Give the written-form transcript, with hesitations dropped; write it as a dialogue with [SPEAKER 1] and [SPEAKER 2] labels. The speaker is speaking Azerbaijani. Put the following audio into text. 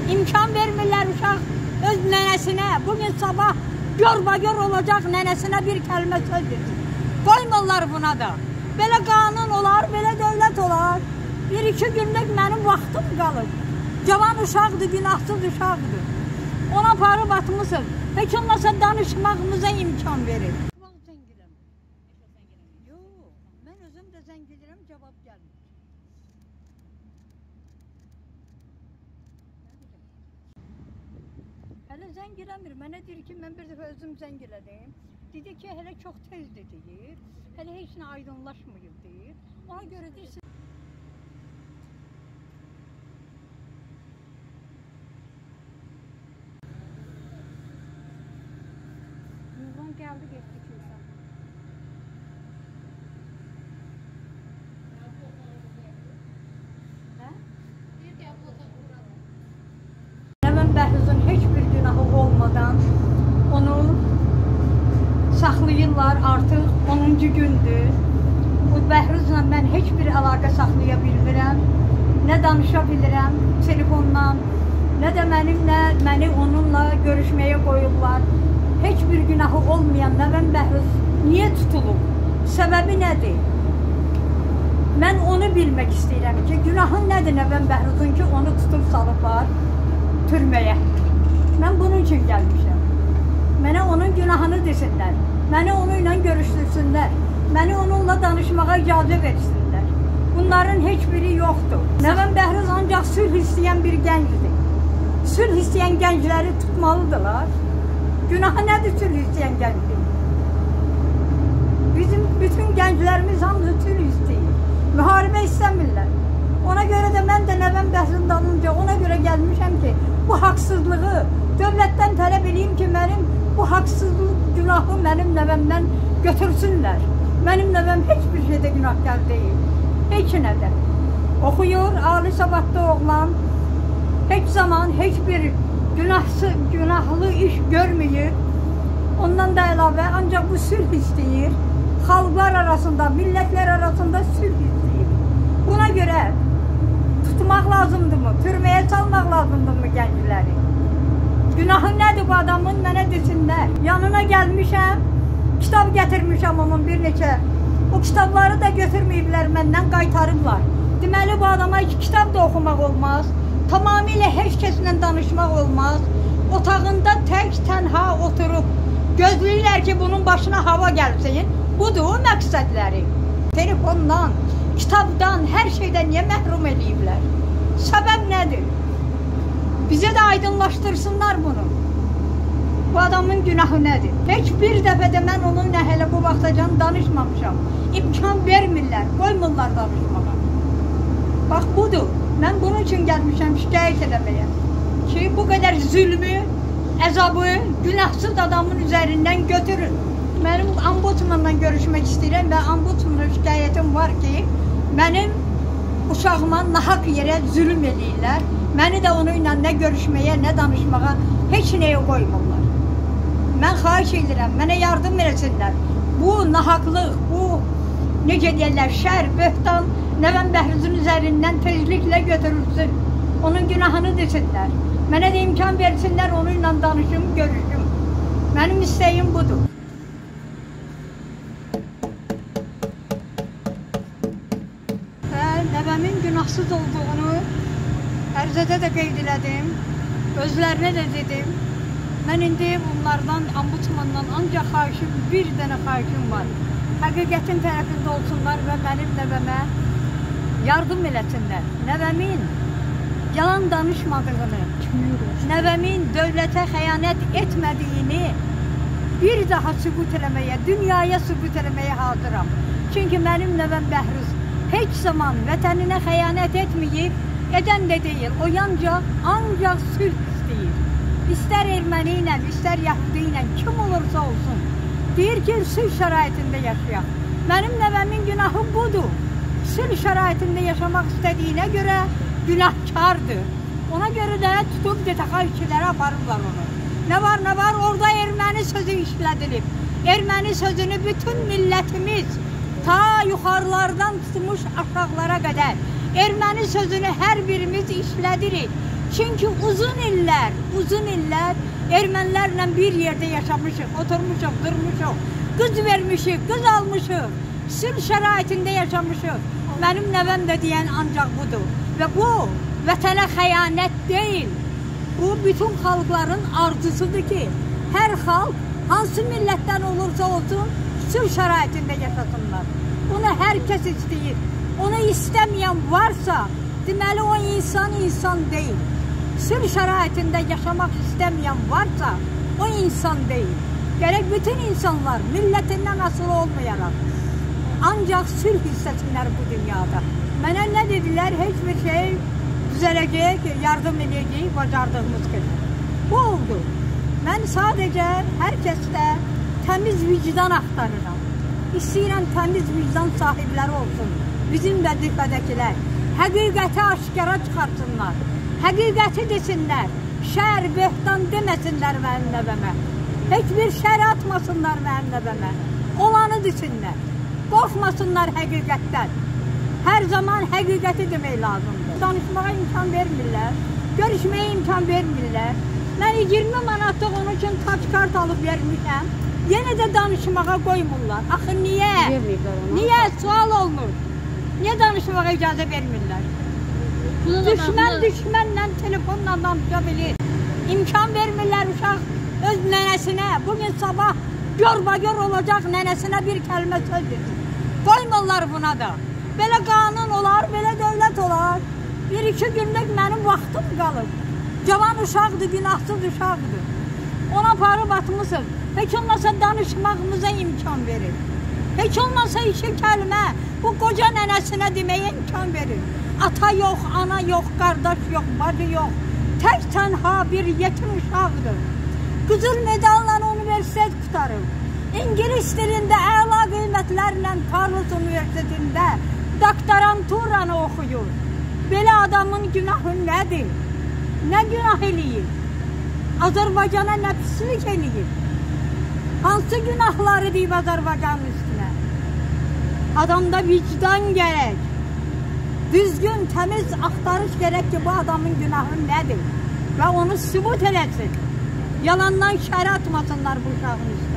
[SPEAKER 1] İmkan vermirlər uşaq öz nənəsinə. Bugün sabah gör olacaq nənəsinə bir kəlmə söz desin. Qoymurlar buna da. Belə qanun olar, belə dövlət olar. Bir-iki günlük mənim vaxtım qalır. Cavan uşaqdır, günahsız uşaqdır. Ona parıb atmışıq. Heç olmasa danışmağımıza imkan verir. Yox, mən özüm də zəng edirəm, cavab gəlmir. Hələ zəng eləmir. Mənə deyir ki, mən bir dəfə özüm zəng elədim. Dedi ki, hələ çox tezdir deyir. Hələ heç nə aydınlaşmıyıb deyir. Ona görə deyir. Nurhan gəldi, getdi kilsə. Nəvəm Bəhruzun heç bir günahı olmadan onu saxlayırlar, artıq 10-cu gündür. Bu Bəhruzla mən heç bir əlaqə saxlaya bilmirəm. Nə danışa bilirəm telefondan, nə də məni onunla görüşməyə qoyublar. Heç bir günahı olmayan Nəvəm Bəhruz niyə tutulub? Səbəbi nədir? Mən onu bilmək istəyirəm ki, günahı nədir Nəvəm Bəhruzun ki, onu tutub salıblar türməyə. Mən bunun üçün gəlmişəm. Mənə onun günahını desinlər. Məni onunla görüşdürsünlər. Məni onunla danışmağa icazə versinlər. Bunların heç biri yoxdur. Nəvəm Bəhruz ancaq sülh istəyən bir gəncdir. Sülh istəyən gəncləri tutmalıdırlar. Günahı nədir sülh istəyən gəncdir? Bizim bütün gənclərimiz hamısı sülh istəyir. Müharibə istəmirlər. Ona görə də mən də Nəvəm Bəhruzun dalınca ona görə gəlmişəm ki, bu haqsızlığı dövlətdən tələb edeyim ki, mənim bu haqsızlıq günahı mənim nəvəmdən götürsünlər. Mənim nəvəm heç bir şeydə günahkar deyil. Heç nədə. Oxuyur, ali savadlı oğlan. Heç zaman heç bir günahlı iş görməyir. Ondan da əlavə ancaq bu sülh istəyir. Xalqlar arasında, millətlər arasında sülh istəyir. Buna görə tutmaq lazımdırmı? Türməyə salmaq lazımdırmı gəncləri? Günahı nədir bu adamın? Mənə desinlər. Yanına gəlmişəm, kitab gətirmişəm onun bir neçə. O kitabları da götürməyiblər, məndən qaytarıblar. Deməli, bu adama iki kitab da oxumaq olmaz. Tamamilə heç kəslə danışmaq olmaz. Otağında tək-tənha oturub gözləyirlər ki, bunun başına hava gəlsin. Budur o məqsədləri. Telefondan, kitabdan, hər şeydən niyə məhrum ediblər? Səbəb nədir? Bizə də aydınlaşdırsınlar bunu. Bu adamın günahı nədir? Heç bir dəfə də mən onunla hələ bu vaxtacan danışmamışam. İmkan vermirlər, qoymurlar danışmağa. Bax, budur. Mən bunun üçün gəlmişəm şikayət eləməyə. Ki, bu qədər zülmü, əzabı günahsız adamın üzərindən götürün. Mənim ombudsmanla görüşmək istəyirəm və ombudsmana şikayətim var ki, mənim uşağıma nahaq yerə zülm edirlər. Məni də onunla nə görüşməyə, nə danışmağa heç nəyə qoymurlar. Mən xahiş edirəm, mənə yardım etsinlər. Bu nahaqlıq, bu necə deyirlər, şər, böhtan Nəvəm Bəhruzun üzərindən tezliklə götürülsün. Onun günahını desinlər. Mənə də imkan versinlər, onunla danışım, görüşüm. Mənim istəyim budur. Və nəvəmin günahsız olduğunu ərizədə də qeyd elədim. Özlərinə də dedim. Mən indi bunlardan, ombudsmandan ancaq xahişim, bir dənə xahişim var. Həqiqətin tərəfində olsunlar və mənim nəvəmə yardım eləsinlər. Nəvəmin yalan danışmadığını, nəvəmin dövlətə xəyanət etmədiyini bir daha sübut eləməyə, dünyaya sübut eləməyə hazıram. Çünki mənim nəvəm Bəhruz heç zaman vətəninə xəyanət etməyib, edən də deyil. O ancaq sülh istəyir. İstər erməni ilə, istər yahudi ilə, kim olursa olsun. Deyir ki, sülh şəraitində yaşayaq. Mənim nəvəmin günahı budur. Sülh şəraitində yaşamaq istədiyinə görə günahkardır. Ona görə də tutub DTX işçiləri aparırlar onu. Nə var, orada erməni sözü işlədilib. Erməni sözünü bütün millətimiz ta yuxarılardan tutmuş aşağılara qədər erməni sözünü hər birimiz işlədirik. Çünki uzun illər ermənilərlə bir yerdə yaşamışıq, oturmuşuq, durmuşuq, qız vermişik, qız almışıq, sülh şəraitində yaşamışıq. Mənim nəvəm də deyən ancaq budur. Və bu, vətənə xəyanət deyil. Bu, bütün xalqların arzusudur ki, hər xalq, hansı millətdən olursa olsun, sülh şəraitində yaşasınlar. Bunu hər kəs istəyir. Onu istəməyən varsa, deməli o insan deyil. Sülh şəraitində yaşamaq istəməyən varsa, o insan deyil. Gərək bütün insanlar millətindən asılı olmayaraq, ancaq sülh istəsinlər bu dünyada. Mənə nə dedilər, heç bir şey düzələcək, yardım edəcək, bacardığımız qədər. Bu oldu. Mən sadəcə hər kəsdə təmiz vicdan axtarıram. İstəyirəm təmiz vicdan sahibləri olsun. Bizim də dikədəkilər. Həqiqəti aşkara çıxarsınlar. Həqiqəti desinlər. Şər, böhtan deməsinlər mənim nəvəmə. Heç bir şər atmasınlar mənim nəvəmə. Olanı desinlər. Qorxmasınlar həqiqətdən. Hər zaman həqiqəti demək lazımdır. Danışmağa imkan vermirlər. Görüşməyə imkan vermirlər. Mən 20 manatlıq onun üçün taç kart alıb vermişəm. Yenə də danışmağa qoymurlar. Axı niyə? Niyə? Sual olmur. Niyə danışmağa icazə vermirlər? Düşmənlə telefonla danışa bilir. İmkan vermirlər uşaq öz nənəsinə. Bugün sabah gör olacaq nənəsinə bir kəlmə söz desin. Qoymurlar buna da. Belə qanun olar, belə dövlət olar. 1-2 günlük mənim vaxtım qalır. Cavan uşaqdır, günahsız uşaqdır. Ona aparıb atmışıq. Heç olmasa danışmağımıza imkan verir. Heç olmasa 2 kəlmə bu qoca nənəsinə deməyə imkan verir. Ata yox, ana yox, qardaş yox, bacı yox. Tək tənha bir yetim uşaqdır. Qızıl medalla universitet qutarıb. İngilis dilində əla qiymətlərlə Carlos Universitetində doktoranturanı oxuyur. Belə adamın günahı nədir? Nə günah eləyir? Azərbaycana nə pislik eləyir? Hansı günahları deyib Azərbaycanın üstünə? Adamda vicdan gərək. Düzgün, təmiz axtarış gərək ki, bu adamın günahı nədir? Və onu sübut eləsin. Yalandan şəri atmasınlar bu uşağın üstünə.